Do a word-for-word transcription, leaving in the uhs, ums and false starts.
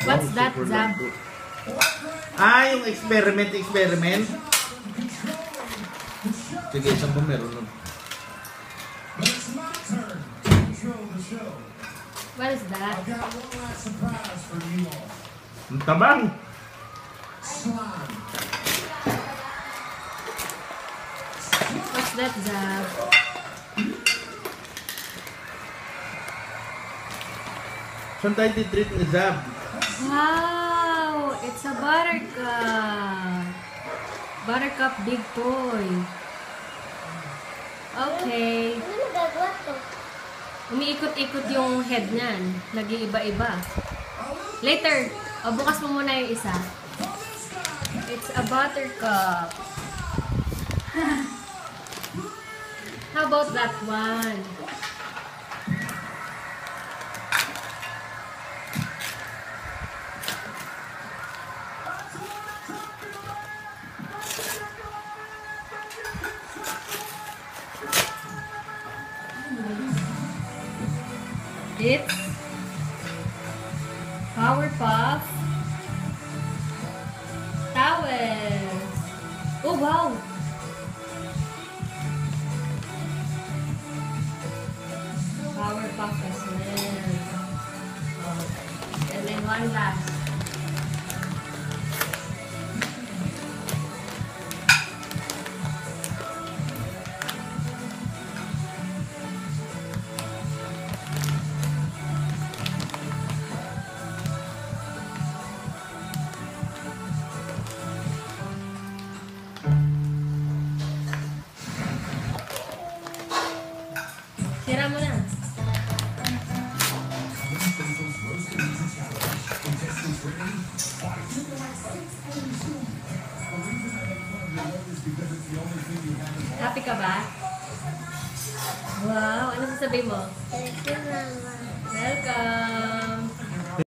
What's that, Zab? Ah, yung experiment, experiment. Sige, isang ba meron nun? What is that? Ang tabang! What's that, Zab? Saan tayo titreat ni Zab? Wow! It's a buttercup. Buttercup big toy. Okay. Ano nagagawa to? Umiikot-ikot yung head niyan. Nag-iiba-iba. Later, o, bukas mo muna yung isa. It's a buttercup. How about that one? It's Powerpuff Towels. Oh, wow! Powerpuff as well. Oh. And then one last. Sira mo na. Happy ka ba? Wow, ano sasabihin mo? Thank you, Mama. Welcome!